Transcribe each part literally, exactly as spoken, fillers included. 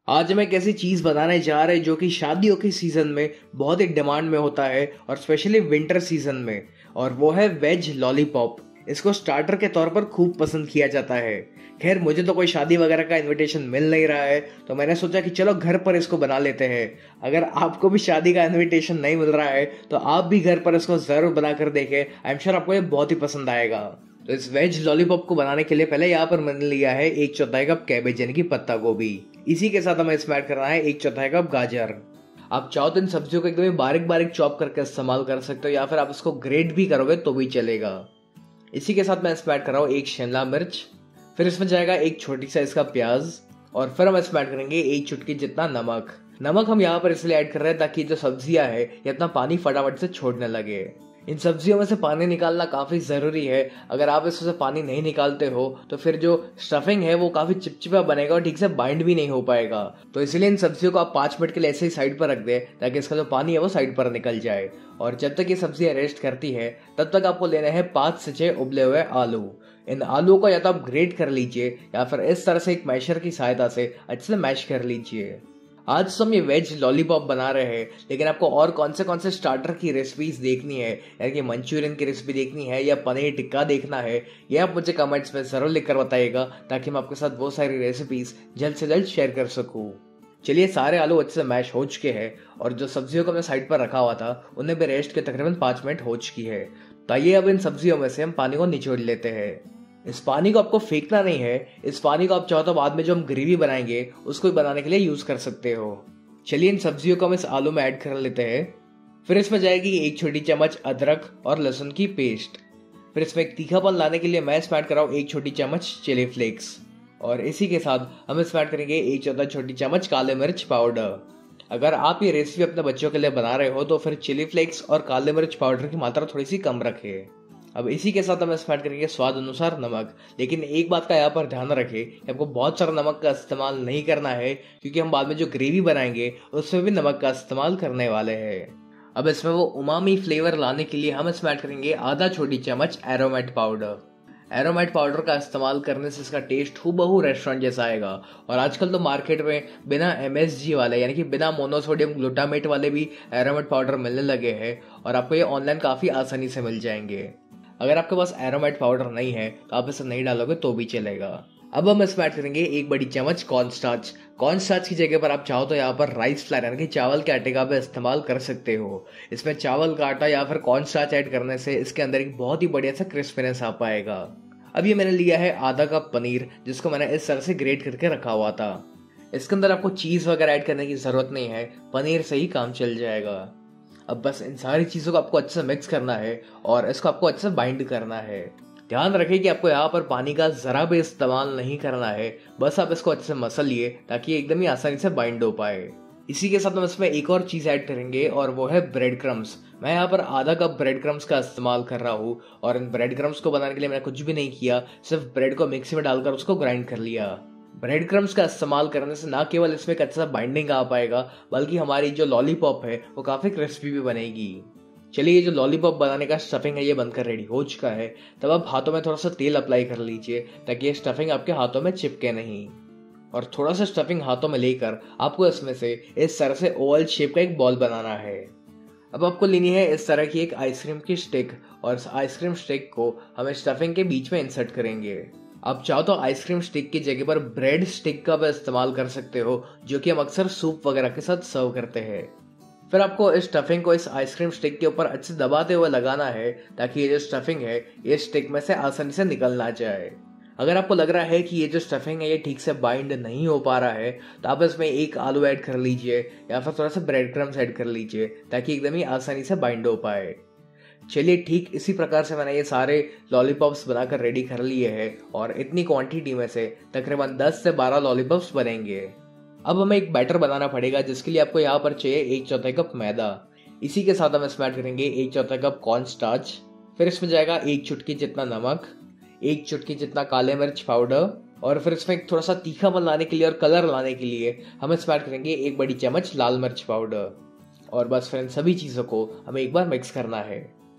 आज हम एक ऐसी चीज बताने जा रहे हैं जो कि शादियों के सीजन में बहुत ही डिमांड में होता है और स्पेशली विंटर सीजन में, और वो है वेज लॉलीपॉप। इसको स्टार्टर के तौर पर खूब पसंद किया जाता है। खैर, मुझे तो कोई शादी वगैरह का इनविटेशन मिल नहीं रहा है, तो मैंने सोचा कि चलो घर पर इसको बना लेते हैं। अगर आपको भी शादी का इनविटेशन नहीं मिल रहा है तो आप भी घर पर इसको जरूर बनाकर देखें। आई एम श्योर आपको ये बहुत ही पसंद आएगा। तो इस वेज लॉलीपॉप को बनाने के लिए पहले यहाँ पर मैंने लिया है एक चौथाई कप कैबेज यानी कि पत्ता गोभी। इसी के साथ हमें इसमें ऐड करना है एक चौथाई कप गाजर। आप चाहो तो इन सब्जियों को एकदम बारीक बारीक चॉप करके इस्तेमाल कर सकते हो, या फिर आप इसको ग्रेट भी करोगे तो भी चलेगा। इसी के साथ मैं इसमें ऐड कर रहा हूँ एक शिमला मिर्च, फिर इसमें जाएगा एक छोटी साइज का प्याज, और फिर हम इसमें ऐड करेंगे एक चुटकी जितना नमक। नमक हम यहाँ पर इसलिए ऐड कर रहे हैं ताकि जो सब्जियां है ये अपना पानी फटाफट से छोड़ने लगे। इन सब्जियों में से पानी निकालना काफी जरूरी है। अगर आप इसमें से पानी नहीं निकालते हो तो फिर जो स्टफिंग है वो काफी चिपचिपा बनेगा और ठीक से बाइंड भी नहीं हो पाएगा। तो इसलिए इन सब्जियों को आप पांच मिनट के लिए ऐसे ही साइड पर रख दे ताकि इसका जो पानी है वो साइड पर निकल जाए। और जब तक ये सब्जियां रेस्ट करती है तब तक आपको लेने हैं पांच से छह उबले हुए आलू। इन आलूओं को या तो आप ग्रेट कर लीजिए या फिर इस तरह से एक मैशर की सहायता से अच्छे से मैश कर लीजिए। आज तो हम ये वेज लॉलीपॉप बना रहे हैं, लेकिन आपको और कौन से कौन से स्टार्टर की रेसिपीज देखनी है, यानी कि मंचूरियन की रेसिपी देखनी है या पनीर टिक्का देखना है, ये आप मुझे कमेंट्स में जरूर लिखकर बताइएगा ताकि मैं आपके साथ वो सारी रेसिपीज जल्द से जल्द शेयर कर सकूं। चलिए, सारे आलू अच्छे से मैश हो चुके हैं और जो सब्जियों को मैं साइड पर रखा हुआ था उन्हें भी रेस्ट के तकरीबन पांच मिनट हो चुकी है। तो आइए अब इन सब्जियों में से हम पानी को निचोड़ लेते हैं। इस पानी को आपको फेंकना नहीं है। इस पानी को आप चाहो तो बाद में जो हम ग्रेवी बनाएंगे उसको बनाने के लिए यूज कर सकते हो। चलिए, इन सब्जियों को हम इस आलू में ऐड कर लेते हैं। फिर इसमें जाएगी एक छोटी चम्मच अदरक और लहसुन की पेस्ट। फिर इसमें एक तीखापन लाने के लिए मैं इसमें ऐड कर रहा हूँ एक छोटी चम्मच चिली फ्लेक्स, और इसी के साथ हम इसमें ऐड करेंगे एक चौथा छोटी चम्मच काले मिर्च पाउडर। अगर आप ये रेसिपी अपने बच्चों के लिए बना रहे हो तो फिर चिली फ्लेक्स और काले मिर्च पाउडर की मात्रा थोड़ी सी कम रखें। अब इसी के साथ हम इसमें ऐड करेंगे स्वाद अनुसार नमक। लेकिन एक बात का यहाँ पर ध्यान रखें कि आपको बहुत सारा नमक का इस्तेमाल नहीं करना है, क्योंकि हम बाद में जो ग्रेवी बनाएंगे उसमें भी नमक का इस्तेमाल करने वाले हैं। अब इसमें वो उमामी फ्लेवर लाने के लिए हम इसमें ऐड करेंगे आधा छोटी चम्मच एरोमेट पाउडर। एरोमेट पाउडर का इस्तेमाल करने से इसका टेस्ट हूबहू रेस्टोरेंट जैसा आएगा। और आजकल तो मार्केट में बिना एमएसजी वाले यानी कि बिना मोनोसोडियम ग्लूटामेट वाले भी एरोमेट पाउडर मिलने लगे हैं, और आपको ये ऑनलाइन काफी आसानी से मिल जाएंगे। अगर आपके पास एरोमेट पाउडर नहीं है तो आप इसे नहीं डालोगे तो भी चलेगा। अब हम इसमें ऐड करेंगे एक बड़ी चम्मच कॉर्नस्टार्च। कॉर्नस्टार्च की जगह पर आप चाहो तो यहाँ पर राइस फ्लावर यानी कि चावल के आटे का भी इस्तेमाल कर सकते हो। इसमें चावल का आटा या फिर कॉर्नस्टार्च ऐड करने से इसके अंदर एक बहुत ही बढ़िया सा क्रिस्पीनेस आ पाएगा। अब ये मैंने लिया है आधा कप पनीर, जिसको मैंने इस तरह से ग्रेट करके रखा हुआ था। इसके अंदर आपको चीज वगैरह ऐड करने की जरूरत नहीं है, पनीर से ही काम चल जाएगा। अब बस इन सारी चीजों को आपको अच्छे से मिक्स करना है और इसको आपको अच्छे से बाइंड करना है। ध्यान रखें कि आपको यहाँ पर पानी का जरा भी इस्तेमाल नहीं करना है, बस आप इसको अच्छे से मसल लिए ताकि एकदम ही आसानी से बाइंड हो पाए। इसी के साथ हम इसमें एक और चीज ऐड करेंगे और वो है ब्रेड क्रम्स। मैं यहाँ पर आधा कप ब्रेड क्रम्स का इस्तेमाल कर रहा हूँ, और इन ब्रेड क्रम्स को बनाने के लिए मैंने कुछ भी नहीं किया, सिर्फ ब्रेड को मिक्सी में डालकर उसको ग्राइंड कर लिया। ब्रेड क्रम्स का इस्तेमाल करने से ना केवल इसमें एक अच्छा बाइंडिंग आ पाएगा, बल्कि हमारी जो लॉलीपॉप है वो काफी क्रिस्पी भी बनेगी। चलिए, ये जो लॉलीपॉप बनाने का स्टफिंग है ये बनकर रेडी हो चुका है। तब आप हाथों में थोड़ा सा तेल अप्लाई कर लीजिए ताकि ये स्टफिंग आपके हाथों में चिपके नहीं। और थोड़ा सा स्टफिंग हाथों में लेकर आपको इसमें से इस तरह से ओवल शेप का एक बॉल बनाना है। अब आपको लेनी है इस तरह की एक आइसक्रीम की स्टिक, और इस आइसक्रीम स्टिक को हम स्टफिंग के बीच में इंसर्ट करेंगे। आप चाहो तो आइसक्रीम स्टिक की जगह पर ब्रेड स्टिक का भी इस्तेमाल कर सकते हो, जो कि हम अक्सर सूप वगैरह के साथ सर्व करते हैं। फिर आपको इस स्टफिंग को इस आइसक्रीम स्टिक के ऊपर अच्छे दबाते हुए लगाना है ताकि ये जो स्टफिंग है ये स्टिक में से आसानी से निकल ना जाए। अगर आपको लग रहा है कि ये जो स्टफिंग है ये ठीक से बाइंड नहीं हो पा रहा है तो आप इसमें एक आलू ऐड कर लीजिए या फिर थोड़ा सा ब्रेड क्रम्स ऐड कर लीजिए ताकि एकदम ही आसानी से बाइंड हो पाए। चलिए, ठीक इसी प्रकार से मैंने ये सारे लॉलीपॉप्स बनाकर रेडी कर लिए हैं, और इतनी क्वांटिटी में से तकरीबन दस से बारह लॉलीपॉप्स बनेंगे। अब हमें एक बैटर बनाना पड़ेगा, जिसके लिए आपको यहाँ पर चाहिए एक चौथाई कप मैदा। इसी के साथ हम इसमें ऐड करेंगे एक चौथाई कप कॉर्न स्टार्च। फिर इसमें जाएगा एक चुटकी जितना नमक, एक चुटकी जितना काले मिर्च पाउडर, और फिर इसमें थोड़ा सा तीखापन लाने के लिए और कलर लाने के लिए हम इसमें ऐड करेंगे एक बड़ी चम्मच लाल मिर्च पाउडर। और बस फिर इन सभी चीजों को हमें एक बार मिक्स करना है।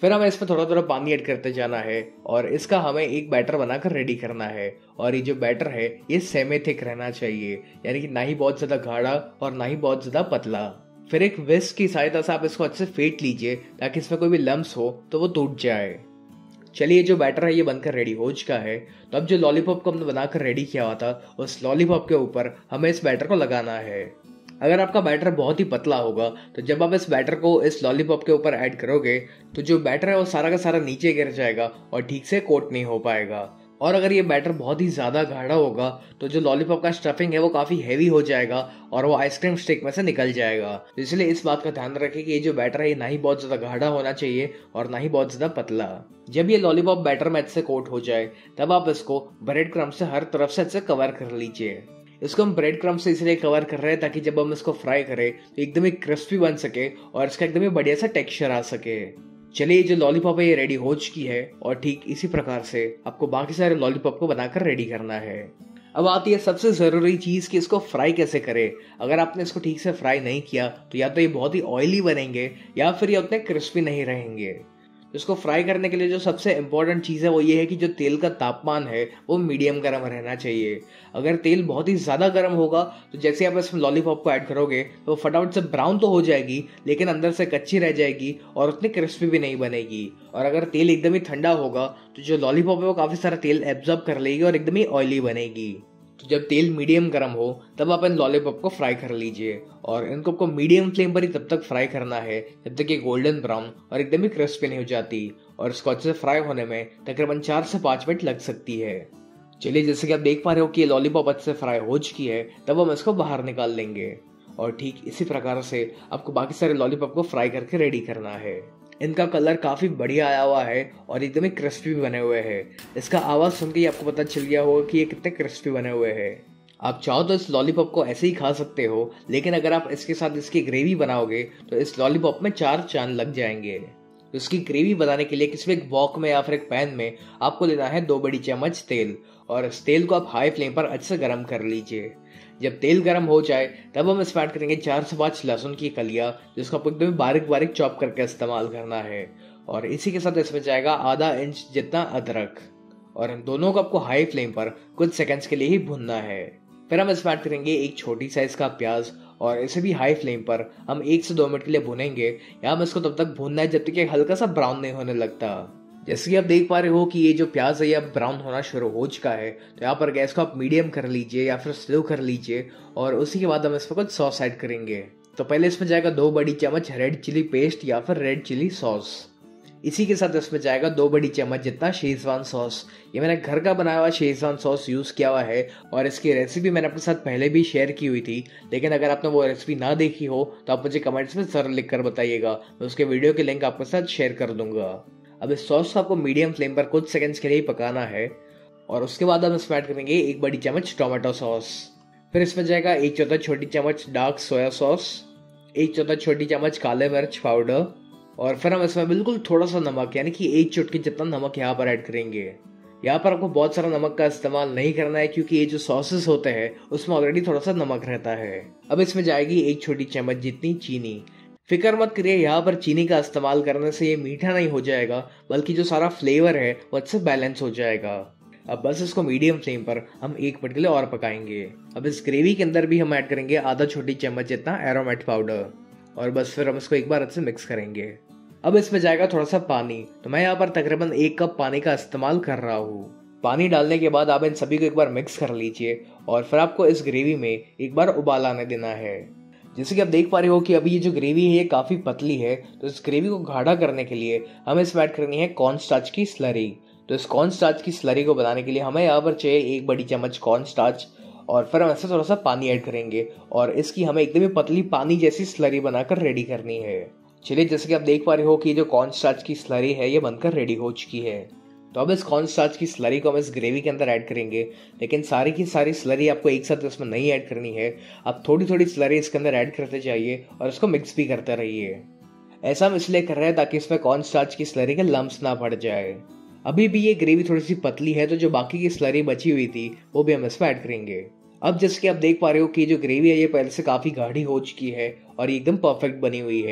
फिर हमें इसमें थोड़ा थोड़ा पानी ऐड करते जाना है और इसका हमें एक बैटर बनाकर रेडी करना है। और ये जो बैटर है ये सेमी थिक रहना चाहिए, यानी कि ना ही बहुत ज्यादा गाढ़ा और ना ही बहुत ज्यादा पतला। फिर एक विस्क की सहायता से आप इसको अच्छे से फेंट लीजिए ताकि इसमें कोई भी लम्स हो तो वो टूट जाए। चलिए जो बैटर है ये बनकर रेडी हो चुका है। तो अब जो लॉलीपॉप को हमने बनाकर रेडी किया हुआ था उस लॉलीपॉप के ऊपर हमें इस बैटर को लगाना है। अगर आपका बैटर बहुत ही पतला होगा तो जब आप इस बैटर को इस लॉलीपॉप के ऊपर ऐड करोगे तो जो बैटर है वो सारा का सारा नीचे गिर जाएगा और ठीक से कोट नहीं हो पाएगा। और अगर ये बैटर बहुत ही ज्यादा गाढ़ा होगा तो जो लॉलीपॉप का स्टफिंग है वो काफी हैवी हो जाएगा और वो आइसक्रीम स्टिक में से निकल जाएगा। तो इसलिए इस बात का ध्यान रखें कि ये जो बैटर है ये ना ही बहुत ज्यादा गाढ़ा होना चाहिए और ना ही बहुत ज्यादा पतला। जब ये लॉलीपॉप बैटर में अच्छे से कोट हो जाए तब आप इसको ब्रेड क्रम्ब से हर तरफ से अच्छे कवर कर लीजिए। इसको हम ब्रेड क्रम्ब से इसलिए कवर कर रहे हैं ताकि जब हम इसको फ्राई करें तो एकदम ही क्रिस्पी बन सके और इसका एकदम ही बढ़िया सा टेक्सचर आ सके। चलिए जो लॉलीपॉप है ये रेडी हो चुकी है और ठीक इसी प्रकार से आपको बाकी सारे लॉलीपॉप को बनाकर रेडी करना है। अब आती है सबसे जरूरी चीज कि इसको फ्राई कैसे करें। अगर आपने इसको ठीक से फ्राई नहीं किया तो या तो ये बहुत ही ऑयली बनेंगे या फिर ये उतने क्रिस्पी नहीं रहेंगे। इसको फ्राई करने के लिए जो सबसे इम्पोर्टेंट चीज़ है वो ये है कि जो तेल का तापमान है वो मीडियम गर्म रहना चाहिए। अगर तेल बहुत ही ज़्यादा गर्म होगा तो जैसे आप इसमें लॉलीपॉप को ऐड करोगे तो फटाफट से ब्राउन तो हो जाएगी लेकिन अंदर से कच्ची रह जाएगी और उतनी क्रिस्पी भी नहीं बनेगी। और अगर तेल एकदम ही ठंडा होगा तो जो लॉलीपॉप है वो काफ़ी सारा तेल एब्जॉर्ब कर लेगी और एकदम ही ऑयली बनेगी। तो जब तेल मीडियम गर्म हो तब आप इन लॉलीपॉप को फ्राई कर लीजिए और इनको आपको मीडियम फ्लेम पर ही तब तक फ्राई करना है जब तक ये गोल्डन ब्राउन और एकदम ही क्रिस्पी नहीं हो जाती। और इसको अच्छे से फ्राई होने में तकरीबन चार से पाँच मिनट लग सकती है। चलिए जैसे कि आप देख पा रहे हो कि ये लॉलीपॉप अच्छे से फ्राई हो चुकी है तब हम इसको बाहर निकाल लेंगे। और ठीक इसी प्रकार से आपको बाकी सारे लॉलीपॉप को फ्राई करके रेडी करना है। इनका कलर काफी बढ़िया आया हुआ है और एकदम ही क्रिस्पी भी बने हुए हैं। इसका आवाज सुन के ही आपको पता चल गया होगा कि ये कितने क्रिस्पी बने हुए हैं। आप चाहो तो इस लॉलीपॉप को ऐसे ही खा सकते हो, लेकिन अगर आप इसके साथ इसकी ग्रेवी बनाओगे तो इस लॉलीपॉप में चार चांद लग जाएंगे। तो इसकी ग्रेवी बनाने के लिए किसी एक वॉक में या फिर एक पैन में आपको लेना है दो बड़ी चम्मच तेल और इस तेल को आप हाई फ्लेम पर अच्छे से गर्म कर लीजिए। जब तेल गर्म हो जाए तब हम इसमें ऐड करेंगे चार से पाँच लहसुन की कलियां जिसको आपको एकदम बारीक बारीक चॉप करके इस्तेमाल करना है। और इसी के साथ इसमें जाएगा आधा इंच जितना अदरक और इन दोनों को आपको हाई फ्लेम पर कुछ सेकंड्स के लिए ही भूनना है। फिर हम इसमें ऐड करेंगे एक छोटी साइज का प्याज और इसे भी हाई फ्लेम पर हम एक से दो मिनट के लिए भुनेंगे या हम इसको तब तक भूनना है जब तक हल्का सा ब्राउन नहीं होने लगता। जैसे कि आप देख पा रहे हो कि ये जो प्याज है ये अब ब्राउन होना शुरू हो चुका है, तो यहाँ पर गैस को आप मीडियम कर लीजिए या फिर स्लो कर लीजिए और उसी के बाद हम इसमें कुछ सॉस ऐड करेंगे। तो पहले इसमें जाएगा दो बड़ी चम्मच रेड चिली पेस्ट या फिर रेड चिली सॉस। इसी के साथ इसमें जाएगा दो बड़ी चम्मच जितना शेजवान सॉस। ये मैंने घर का बनाया हुआ शेजवान सॉस यूज किया हुआ है और इसकी रेसिपी मैंने अपने साथ पहले भी शेयर की हुई थी, लेकिन अगर आपने वो रेसिपी ना देखी हो तो आप मुझे कमेंट्स में जरूर लिख कर बताइएगा, मैं उसके वीडियो की लिंक आपके साथ शेयर कर दूंगा। अब इस सॉस को आपको मीडियम फ्लेम पर कुछ सेकंड्स के लिए पकाना है और उसके बाद हम इसमें ऐड करेंगे एक बड़ी चम्मच टोमेटो सॉस। फिर इसमें जाएगा एक चौथा छोटी चम्मच डार्क सोया सॉस, एक चौथा छोटी चम्मच काले मिर्च पाउडर और फिर हम इसमें बिल्कुल थोड़ा सा नमक यानी कि एक चुटकी जितना नमक यहाँ पर ऐड करेंगे। यहाँ पर आपको बहुत सारा नमक का इस्तेमाल नहीं करना है क्योंकि ये जो सॉसेस होते हैं उसमें ऑलरेडी थोड़ा सा नमक रहता है। अब इसमें जाएगी एक छोटी चम्मच जितनी चीनी। फिक्र मत करिए, यहाँ पर चीनी का इस्तेमाल करने से ये मीठा नहीं हो जाएगा बल्कि जो सारा फ्लेवर है वो अच्छे बैलेंस हो जाएगा। अब बस इसको मीडियम फ्लेम पर हम एक मिनट के लिए और पकाएंगे। अब इस ग्रेवी के अंदर भी हम ऐड करेंगे आधा छोटी चम्मच जितना एरोमेट पाउडर और बस फिर हम इसको एक बार अच्छे से मिक्स करेंगे। अब इसमें जाएगा थोड़ा सा पानी, तो मैं यहाँ पर तकरीबन एक कप पानी का इस्तेमाल कर रहा हूँ। पानी डालने के बाद आप इन सभी को एक बार मिक्स कर लीजिए और फिर आपको इस ग्रेवी में एक बार उबाल आने देना है। जैसे कि आप देख पा रहे हो कि अभी ये जो ग्रेवी है ये काफी पतली है, तो इस ग्रेवी को गाढ़ा करने के लिए हमें इसमें ऐड करनी है कॉर्न स्टार्च की स्लरी। तो इस कॉर्न स्टार्च की स्लरी को बनाने के लिए हमें यहाँ पर चाहिए एक बड़ी चम्मच कॉर्न स्टार्च और फिर हम ऐसे थोड़ा सा पानी ऐड करेंगे और इसकी हमें एकदम ही पतली पानी जैसी स्लरी बनाकर रेडी करनी है। चलिए जैसे कि आप देख पा रहे हो कि जो कॉर्न स्टार्च की स्लरी है ये बनकर रेडी हो चुकी है। तो अब इस कॉर्न स्टार्च की स्लरी को हम इस ग्रेवी के अंदर ऐड करेंगे, लेकिन सारी की सारी स्लरी आपको एक साथ इसमें नहीं ऐड करनी है। आप थोड़ी थोड़ी स्लरी इसके अंदर ऐड करते जाइए और इसको मिक्स भी करते रहिए। ऐसा हम इसलिए कर रहे हैं ताकि इसमें कॉर्न स्टार्च की स्लरी के लम्स ना पड़ जाए। अभी भी ये ग्रेवी थोड़ी सी पतली है, तो जो बाकी की स्लरी बची हुई थी वो भी हम इसमें ऐड करेंगे। अब जैसे कि आप देख पा रहे हो कि जो ग्रेवी है ये पहले से काफी गाढ़ी हो चुकी है और ये एकदम परफेक्ट बनी हुई है।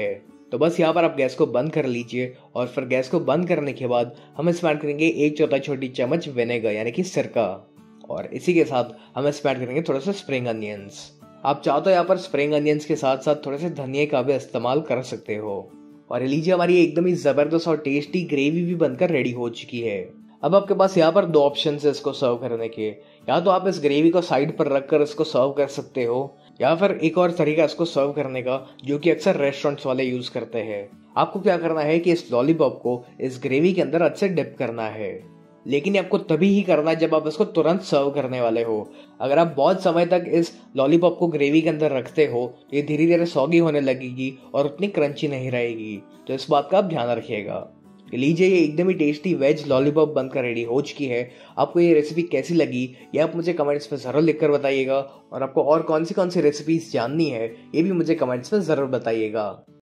तो बस यहाँ पर आप गैस को बंद कर लीजिए और फिर गैस को बंद करने के बाद हम इसमें ऐड करेंगे एक चौथाई छोटी चम्मच विनेगर यानी कि सिरका, और इसी के साथ हम इसमें ऐड करेंगे थोड़ा सा स्प्रिंग अनियंस। आप चाहो तो यहाँ पर स्प्रिंग अनियंस के साथ साथ थोड़े से धनिया का भी इस्तेमाल कर सकते हो। और लीजिए हमारी एकदम ही जबरदस्त और टेस्टी ग्रेवी भी बनकर रेडी हो चुकी है। अब आपके पास यहाँ पर दो ऑप्शन है इसको सर्व करने के। या तो आप इस ग्रेवी को साइड पर रखकर इसको सर्व कर सकते हो, या फिर एक और तरीका इसको सर्व करने का जो कि अक्सर रेस्टोरेंट्स वाले यूज करते हैं। आपको क्या करना है कि इस लॉलीपॉप को इस ग्रेवी के अंदर अच्छे डिप करना है, लेकिन आपको तभी ही करना है जब आप इसको तुरंत सर्व करने वाले हो। अगर आप बहुत समय तक इस लॉलीपॉप को ग्रेवी के अंदर रखते हो तो ये धीरे धीरे सॉगी होने लगेगी और उतनी क्रंची नहीं रहेगी, तो इस बात का आप ध्यान रखिएगा। लीजिए ये एकदम ही टेस्टी वेज लॉलीपॉप बनकर रेडी हो चुकी है। आपको ये रेसिपी कैसी लगी ये आप मुझे कमेंट्स में ज़रूर लिखकर बताइएगा, और आपको और कौन सी कौन सी रेसिपीज जाननी है ये भी मुझे कमेंट्स में ज़रूर बताइएगा।